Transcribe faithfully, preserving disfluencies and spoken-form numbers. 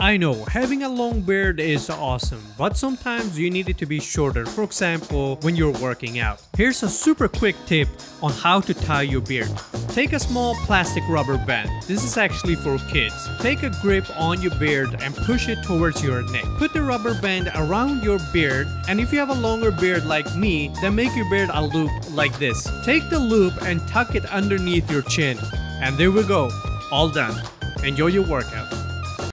I know, having a long beard is awesome, but sometimes you need it to be shorter, for example, when you're working out. Here's a super quick tip on how to tie your beard. Take a small plastic rubber band. This is actually for kids. Take a grip on your beard and push it towards your neck. Put the rubber band around your beard, and if you have a longer beard like me, then make your beard a loop like this. Take the loop and tuck it underneath your chin. And there we go, all done. Enjoy your workout.